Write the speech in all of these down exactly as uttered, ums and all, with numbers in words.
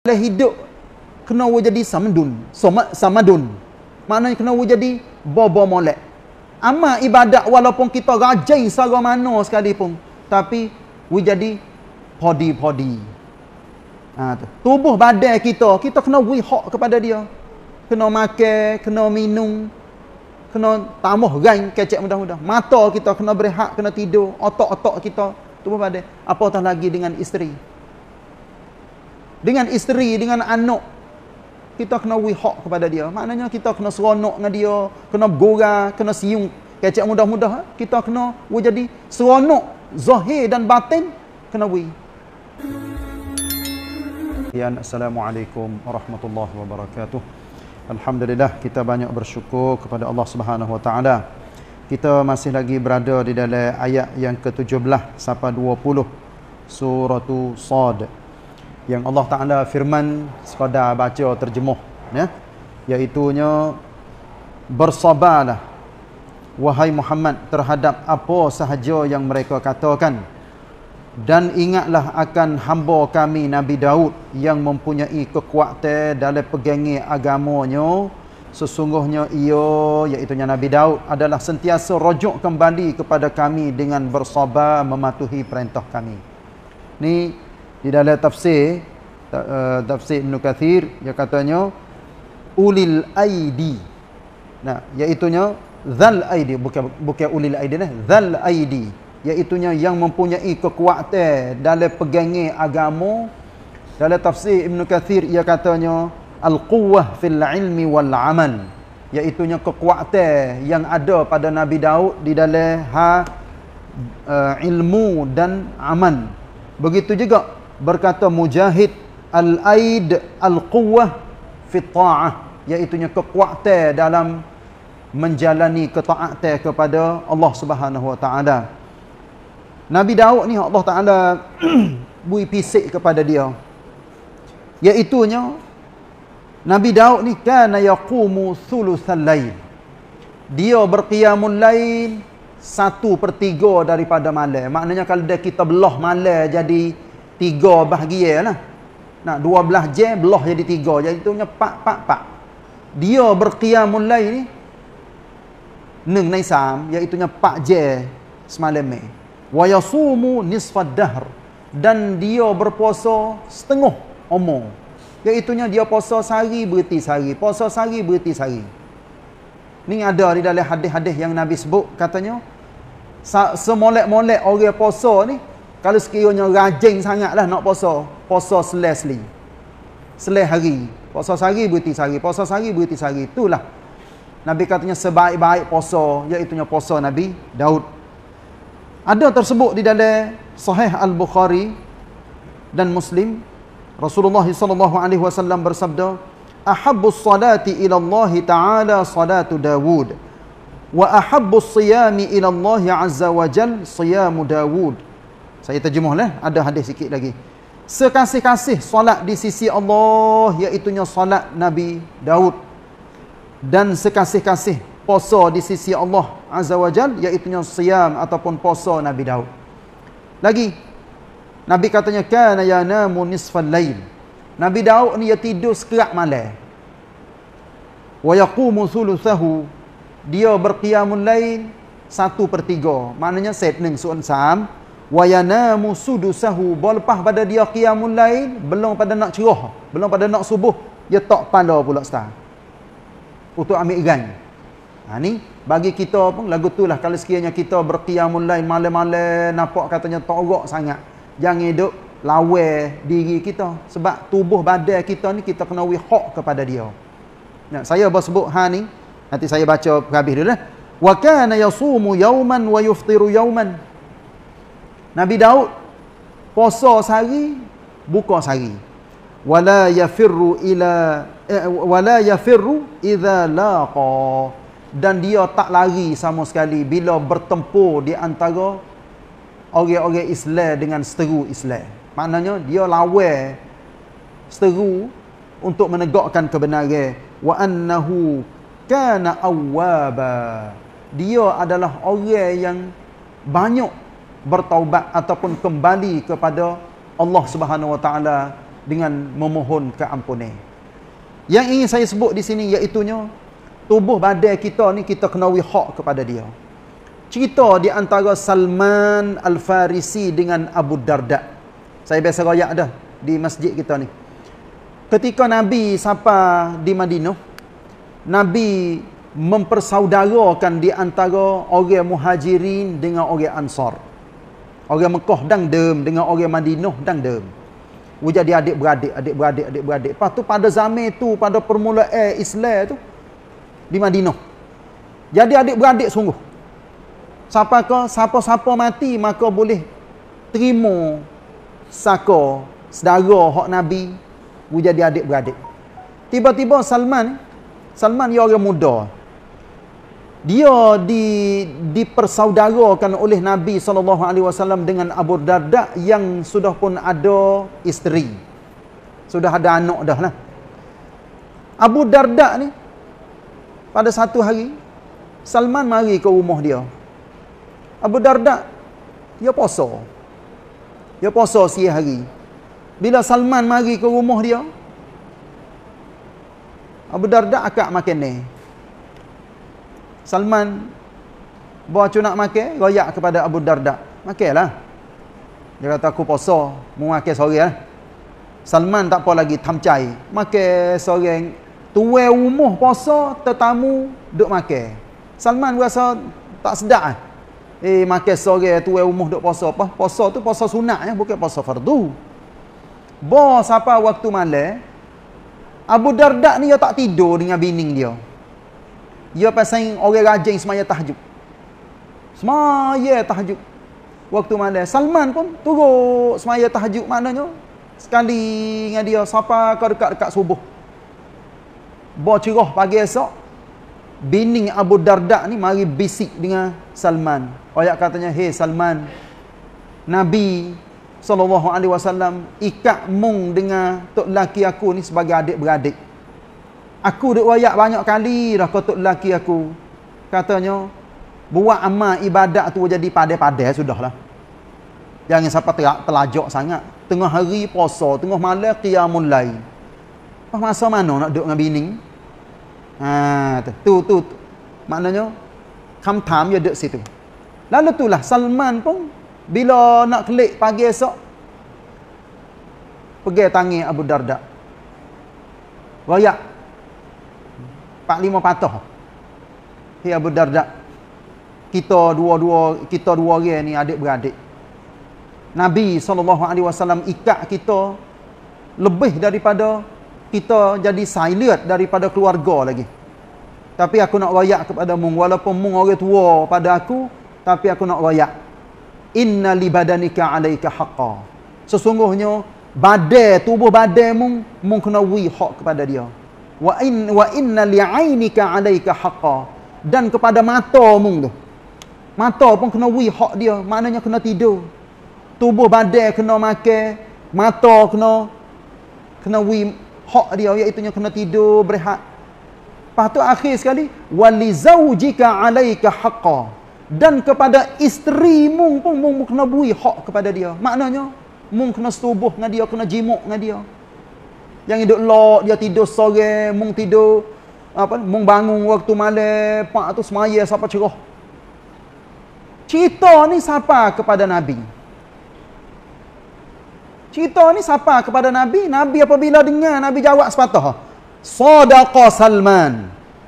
hidup kena jadi samadun, samadun. Maknanya kena jadi bobo molek. Amal ibadat walaupun kita rajai secara mana sekalipun, tapi we jadi podi-podi. Ha, tu. Tubuh badan kita, kita kena we hak kepada dia. Kena makan, kena minum, kena tambah ran kecek mudah-mudah. Mata kita kena berehat, kena tidur, otak-otak kita, tubuh badan. Apatah lagi dengan isteri. Dengan isteri, dengan anak, kita kena wihak kepada dia. Maknanya kita kena seronok dengan dia, kena bergurau, kena siung kecek mudah-mudah. Kita kena jadi seronok, zahir dan batin, kena wi. Ya, Assalamualaikum warahmatullahi wabarakatuh. Alhamdulillah, kita banyak bersyukur kepada Allah Subhanahu wa taala. Kita masih lagi berada di dalam ayat yang ke tujuh belas sampai dua puluh surah Sad. Yang Allah Ta'ala firman, sekadar baca terjemuh, ya, iaitunya, bersabarlah wahai Muhammad terhadap apa sahaja yang mereka katakan, dan ingatlah akan hamba kami Nabi Daud yang mempunyai kekuatan dalam pegangan agamanya. Sesungguhnya ia, iaitunya Nabi Daud, adalah sentiasa rujuk kembali kepada kami dengan bersabar mematuhi perintah kami. Ni di dalam tafsir uh, tafsir Ibn Kathir, dia katanya ulil aidi. Nah, iaitunya zal aidi, bukan bukan ulil aidi, nah, zal aidi, iaitunya yang mempunyai kekuatan dalam pegangan agama. Dalam tafsir Ibn Kathir, ia katanya al-quwwah fil ilmi wal amal, iaitunya kekuatan yang ada pada Nabi Daud di dalam ha uh, ilmu dan amal. Begitu juga berkata Mujahid, al-aid al-quwwah fi ta'ah, iaitunya kekuatan dalam menjalani ketaatan kepada Allah Subhanahu wa taala. Nabi Daud ni Allah Taala bui pisik kepada dia, iaitunya Nabi Daud ni kana yaqumu thulutsal lail, dia berqiyamul lail satu per tiga daripada malam. Maknanya kalau dia kita belah malam jadi tiga bahagian lah. Nah, dua belas jam belah jadi tiga. Jadi itunya pak, pak, pak. Dia berqiyamul lail ni neng naisam, iaitunya pak jam semalam ni. Wa yasumu nisfad dahr, dan dia berpuasa setengah umur. Iaitunya dia puasa sehari berhenti sehari, puasa sehari berhenti sehari. Ni ada di dalam hadis-hadis yang Nabi sebut, katanya semolek-molek orang puasa ni, kalau sekiranya rajin sangatlah nak puasa, puasa selesli. Seleh hari, puasa sehari berhenti sehari, puasa sehari berhenti sehari. Itulah Nabi katanya sebaik-baik puasa, iaitunya puasa Nabi Daud. Ada tersebut di dalam Sahih Al-Bukhari dan Muslim, Rasulullah sallallahu alaihi wasallam bersabda, ahabbus salati ila Allah Ta'ala salatu Dawud, wa ahabbus siyami ila Allah azza wa jal siyamu Dawud. Saya terjemuhlah, ada hadis sikit lagi. Sekasih-kasih solat di sisi Allah, iaitunya solat Nabi Daud. Dan sekasih-kasih puasa di sisi Allah azza wa jal, iaitunya siyam ataupun puasa Nabi Daud. Lagi Nabi katanya kana yanamu nisfal lail, Nabi Daud ni dia tidur sekerat malam. Wa yaqumu thuluthahu, dia berqiyamul lail satu per tiga. Maknanya set neng suan sam. Wa yanamu sudusahu, lepas pada dia qiyamul lail, belum pada nak cerah, belum pada nak subuh, dia tak pala pula start untuk ambil ran. Ha, ni bagi kita pun lagu tu lah, kalau sekiranya kita berqiyamul lail malam-malam, nampak katanya tak orok sangat, jangan duk lawa diri kita, sebab tubuh badan kita ni kita kena wihak kepada dia. Nah, saya bersebut ha ni, nanti saya baca habis dulu lah. Wa kana yasumu yawman wa yuftiru yawman, Nabi Daud puasa sehari, buka sehari. Wala yafirru ila eh, wala yafirru idza laqa, dan dia tak lari sama sekali bila bertempur di antara orang-orang Islam dengan seteru Islam. Maknanya dia lawan seteru untuk menegakkan kebenaran. Wa annahu kana awwaba, dia adalah orang yang banyak bertaubat ataupun kembali kepada Allah Subhanahu wa taala dengan memohon keampunan. Yang ingin saya sebut di sini iaitunya tubuh badan kita ni kita kena wihak kepada dia. Cerita di antara Salman Al-Farisi dengan Abu Darda. Saya biasa royak dah di masjid kita ni. Ketika Nabi sampai di Madinah, Nabi mempersaudarakan di antara orang Muhajirin dengan orang Ansar. Orang Mekah dang dem dengan orang Madinah dang dem. Jadi adik-beradik, adik-beradik, adik-beradik. Lepas tu pada zaman tu, pada permulaan Islam tu di Madinah. Jadi adik-beradik sungguh. Siapa ke siapa-siapa mati maka boleh terima saka saudara hak Nabi jadi adik-beradik. Tiba-tiba Salman Salman dia orang muda. Dia di dipersaudarakan oleh Nabi sallallahu alaihi wasallam dengan Abu Darda yang sudah pun ada isteri. Sudah ada anak dah lah. Abu Darda ni pada satu hari Salman mari ke rumah dia. Abu Darda dia puasa. Dia puasa siang hari. Bila Salman mari ke rumah dia, Abu Darda akak makan ni. Salman bawa nak makan, royak kepada Abu Darda. Makanlah. Dia kata aku puasa, mau makan sore lah. Salman tak apa lagi tamcai. Makan sore, tuai rumah puasa, tetamu duk makan. Salman rasa tak sedap ah. Eh makan sore tuai rumah duk puasa. Apa? Puasa tu puasa sunat ya, bukan puasa fardu. Bo sampai waktu malam, Abu Darda ni dia tak tidur dengan bini dia. Dia pasang orang rajin semaya tahajud. Semaya tahajud. Waktu malam Salman pun turut semaya tahajud, maknanya sekali dengan dia sampai ke dekat-dekat subuh. Bo cerah pagi esok, bini Abu Darda ni mari bisik dengan Salman. Ayat katanya, "Hey Salman, Nabi sallallahu alaihi wasallam ikat mung dengan tok laki aku ni sebagai adik-beradik. Aku duk royak banyak kali dah kau tok laki aku. Katanya buat amal ibadat tu jadi padai-padai sudahlah. Jangan sampai terak telajak sangat. Tengah hari puasa, tengah malam qiyamul lail. Pas masa mana nak duduk dengan bini? Ha tu tu, tu. Maknanya kham-tham dia duduk situ. Lalu itulah Salman pun bila nak kelik pagi esok, pergi tangi Abu Darda. Royak empat lima patah. Hei Abu Darda, kita dua-dua kita dua orang ni adik-beradik. Nabi sallallahu alaihi wasallam ikat kita lebih daripada kita jadi silent daripada keluarga lagi. Tapi aku nak royak kepada mung, walaupun mung orang tua pada aku, tapi aku nak royak. Inna li badanika alaika haqqa. Sesungguhnya badan tubuh badan mung mung kena wi hak kepada dia. Wa in wa inna li ainika alaika haqqa. Dan kepada mata mung tu. Mata pun kena wi hak dia, maknanya kena tidur. Tubuh badan kena makan, mata kena kena wi hak dia, iaitu kena tidur, berehat. Lepas tu akhir sekali, wali zaujika alaika haqqa. Dan kepada isteri mung pun mung kena bui hak kepada dia. Maknanya mung kena setubuh dengan dia, kena jimuk dengan dia. Yang hidup lok dia tidur sore, mung tidur apa, mung bangun waktu malam, pak tu semaya sampai cerah. Cerita ni siapa kepada Nabi? Cerita ni siapa kepada Nabi? Nabi apabila dengar, Nabi jawab sepatah, Sadaqa Salman.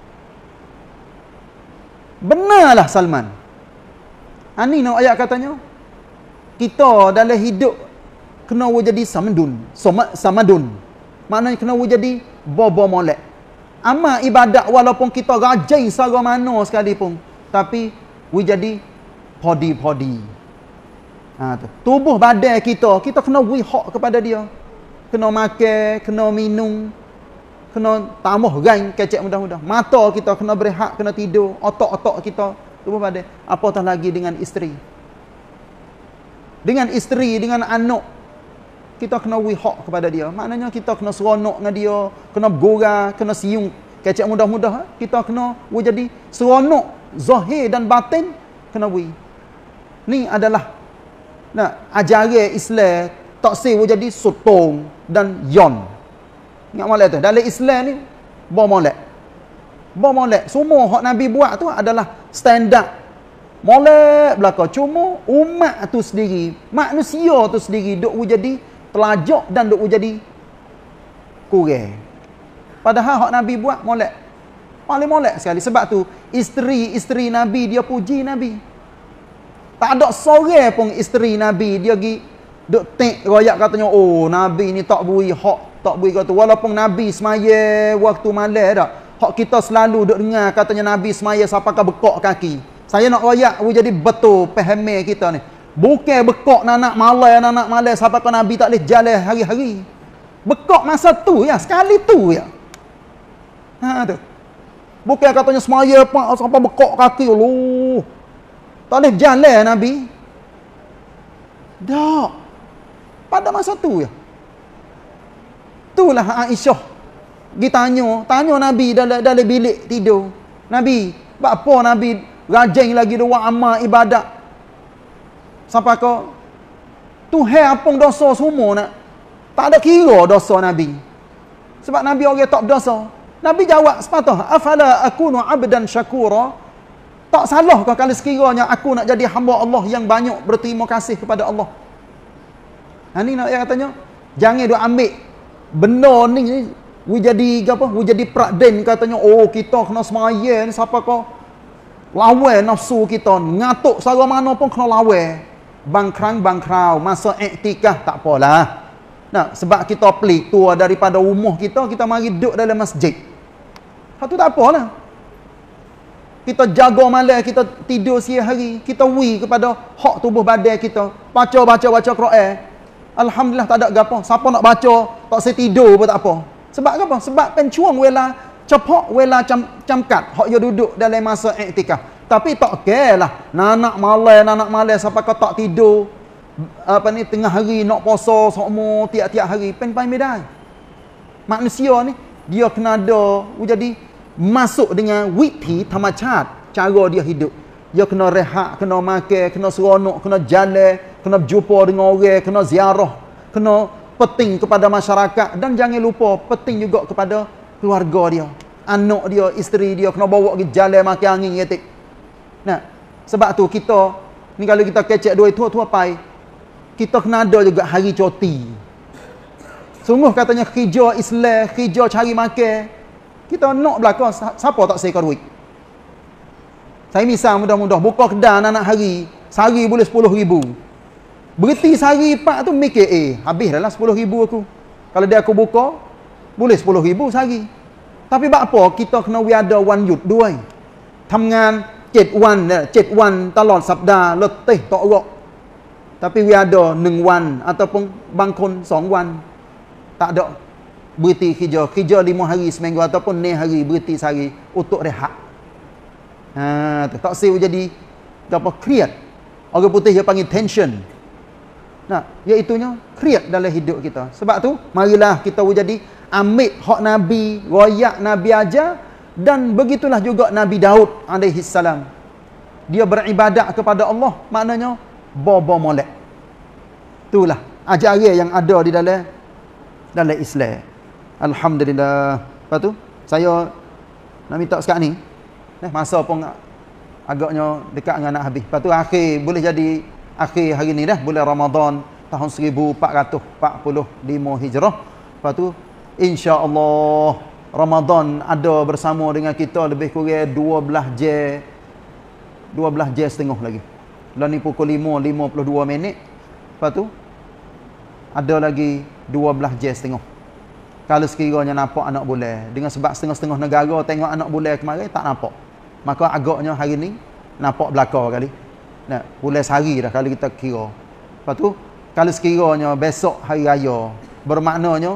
Benarlah Salman. Ani no ayat katanya, kita dalam hidup kena jadi samadun, samadun. Maknanya kena jadi bobo molek. Amal ibadat walaupun kita rajin secara mana sekalipun, tapi we jadi podi-podi. Ha tu. Tubuh badan kita, kita kena we hak kepada dia. Kena makan, kena minum, kena tambah gain kecek mudah-mudah. Mata kita kena berehat, kena tidur, otak-otak kita tubuh badan. Apatah lagi dengan isteri. Dengan isteri, dengan anak, kita kena wihak kepada dia. Maknanya kita kena seronok dengan dia, kena bergurau, kena siung. Kecek mudah-mudah, kita kena we jadi seronok, zahir dan batin, kena we. Ni adalah nah, ajaran Islam tak sewa jadi sotong dan yon. Ingat molek tu. Dalam Islam ni ba molek. Ba molek. Semua hak Nabi buat tu adalah standard. Molek belaka. Cuma umat tu sendiri, manusia tu sendiri duk jadi telajak dan duk jadi kurang. Padahal hak Nabi buat molek. Paling molek sekali. Sebab tu isteri-isteri Nabi dia puji Nabi. Tak ada seorang pun isteri Nabi dia pergi duk tek royak katanya, oh Nabi ni tak beri hak, tak beri kata. Walaupun Nabi semaya waktu malam dak. Hak kita selalu duk dengar katanya Nabi semaya sampai ke bekak kaki. Saya nak royak jadi betul faham kita ni. Bukan bekak nanak malam, nanak malam sampai ke Nabi tak boleh jalan hari-hari. Bekak masa tu ya, sekali tu ya. Ha tu. Bukan katanya semaya pak sampai bekak kaki lu. Tak boleh jalan Nabi. Tak. Pada masa tu ya. Itulah Aisyah. Pergi tanya, tanya Nabi dalam dalam bilik tidur. Nabi, apa Nabi rajin lagi dua amal ibadat? Sampai ke Tuhan apung dosa semua nak. Tak ada kira dosa Nabi. Sebab Nabi orang tak berdosa. Nabi jawab sepatah, afala akunu abdan syakura? Tak salahkah kalau sekiranya aku nak jadi hamba Allah yang banyak berterima kasih kepada Allah? Ha ni nak yang katanya, jangan duk ambil benda ni we jadi apa? We jadi prakden katanya, oh kita kena semaya ni siapa kau lawan nafsu kita, ngatuk sara mana pun kena lawan. Bangkrang bangkrau masa iktikaf tak apalah. Nah, sebab kita pelik tua daripada rumah kita, kita mari duduk dalam masjid. Hak tu tak apalah. Kita jaga malam, kita tidur siang hari, kita wi kepada hak tubuh badan kita. Baca-baca-baca Quran. Alhamdulillah tak ada gapo. Siapa nak baca, tak saya tidur pun tak apa. Sebab apa? Sebab pencuang wela cepak wela cam camkat hak dia duduk dalam masa iktikaf. Tapi tak kelah. Nanak malam, nanak malam sampai kau tak tidur. Apa ni tengah hari nak puasa semua tiap-tiap hari pen pai medai. Manusia ni dia kena ada jadi masuk dengan witi tamacat cara dia hidup. Dia kena rehat, kena makan, kena seronok, kena jalan, kena berjumpa dengan orang, kena ziarah, kena penting kepada masyarakat dan jangan lupa penting juga kepada keluarga dia, anak dia, isteri dia kena bawa pergi jalan makan angin ngetik. Nah, sebab tu kita ni kalau kita kecek dua itu tu apa? Kita kena ada juga hari cuti. Sungguh katanya kerja Islam, kerja cari makan. Kita nak belakang siapa tak seka duit. Saya misal mudah-mudah buka kedai anak hari, sehari boleh sepuluh ribu. Berhenti sehari empat tu mikir, eh habis dah lah sepuluh ribu aku. Kalau dia aku buka, boleh sepuluh ribu sehari. Tapi buat apa? Kita kena ada one youth dua. Thamngan jet one, jet one talon sabda letih tak rok. Tapi we ada neng one ataupun bangkon song one. Tak ada. Berhenti kerja. Kerja lima hari seminggu ataupun enam hari berhenti sehari untuk rehat. Ha, tak sih jadi apa create. Orang putih dia panggil tension. Nah, iaitunya create dalam hidup kita. Sebab tu marilah kita jadi ambil hak Nabi, royak Nabi aja dan begitulah juga Nabi Daud alaihi salam. Dia beribadat kepada Allah, maknanya bobo molek. Itulah ajaran yang ada di dalam dalam Islam. Alhamdulillah. Lepas tu saya nak minta sekarang ni, eh, masa pun agaknya dekat dengan nak habis. Lepas tu akhir boleh jadi akhir hari ni dah, bulan Ramadan tahun seribu empat ratus empat puluh lima Hijrah. Lepas tu insya-Allah Ramadan ada bersama dengan kita lebih kurang dua belas jam dua belas jam setengah lagi. Lah ni pukul lima lima puluh dua minit. Lepas tu ada lagi dua belas jam setengah. Kalau sekiranya nampak anak bulan, dengan sebab setengah-setengah negara tengok anak bulan kemarin tak nampak. Maka agaknya hari ni nampak belakang kali. Nah, bulan sehari dah kalau kita kira. Lepas tu kalau sekiranya besok hari raya, bermaknanya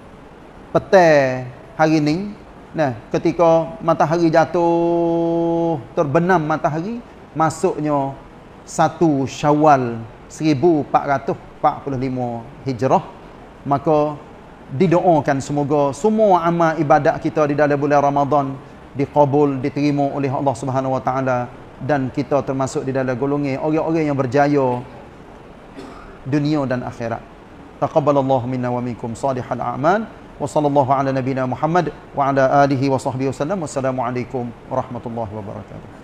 petang hari ni, nah, ketika matahari jatuh terbenam matahari, masuknya satu Syawal seribu empat ratus empat puluh lima Hijrah, maka didoakan semoga semua amal ibadat kita di dalam bulan Ramadan diqabul, diterima oleh Allah Subhanahu Wa Taala dan kita termasuk di dalam golongan orang-orang yang berjaya dunia dan akhirat. Taqabbalallahu minna wa minkum salihal a'mal. Wa sallallahu ala nabina Muhammad wa ala alihi wa sahbihi wasallam. Wassalamualaikum warahmatullahi wabarakatuh.